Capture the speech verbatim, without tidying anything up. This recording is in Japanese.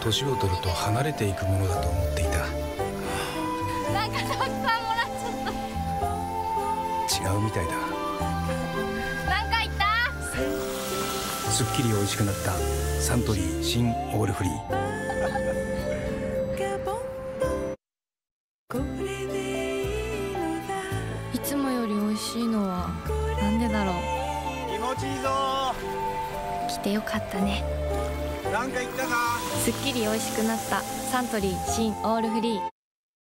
年を取ると離れていくものだと思っていた。 なんかたくさんもらっちゃった。 違うみたいだ。 何回言った？ すっきり美味しくなったサントリー新オールフリー。 いつもより美味しいのはなんでだろう。 気持ちいいぞ。 来てよかったね。 なんか言ったか？ すっきり美味しくなったサントリー新オールフリー。